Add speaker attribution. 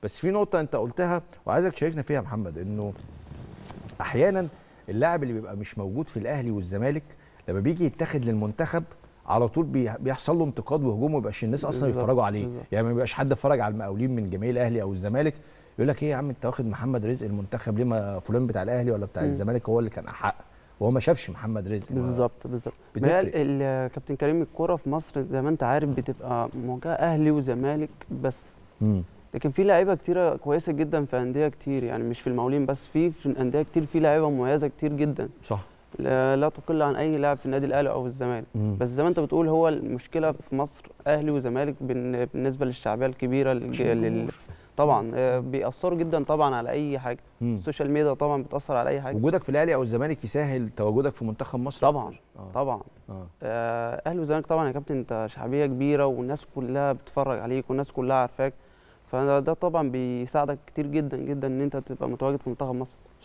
Speaker 1: بس في نقطه انت قلتها وعايزك تشاركنا فيها يا محمد، انه احيانا اللاعب اللي بيبقى مش موجود في الاهلي والزمالك لما بيجي يتاخد للمنتخب على طول بيحصل له انتقاد وهجوم، وما بيبقاش الناس اصلا يتفرجوا عليه. يعني ما بيبقاش حد اتفرج على المقاولين من جماهير الاهلي او الزمالك يقول لك ايه يا عم انت واخد محمد رزق المنتخب ليه، ما فلان بتاع الاهلي ولا بتاع الزمالك هو اللي كان احق، وهو ما شافش محمد رزق.
Speaker 2: بالظبط. كابتن كريم، الكوره في مصر زي ما انت عارف بتبقى مواجهه اهلي وزمالك بس. لكن في لعيبه كتيره كويسه جدا في انديه كتير، يعني مش في المقاولين بس، في انديه كتير في لعيبه مميزه كتير جدا.
Speaker 1: صح.
Speaker 2: لا تقل عن اي لاعب في النادي الاهلي او الزمالك. بس زي ما انت بتقول هو المشكله في مصر اهلي وزمالك بالنسبه للشعبيه الكبيره طبعا بيأثروا جدا طبعا على اي حاجه. السوشيال ميديا طبعا بتأثر على اي حاجه.
Speaker 1: وجودك في الاهلي او الزمالك يسهل تواجدك في منتخب مصر
Speaker 2: طبعا. طبعا. اهلي والزمالك طبعا يا كابتن، انت شعبيه كبيره والناس كلها بتتفرج عليك والناس كلها عارفاك، فده طبعا بيساعدك كتير جدا جدا ان انت تبقى متواجد في منتخب مصر.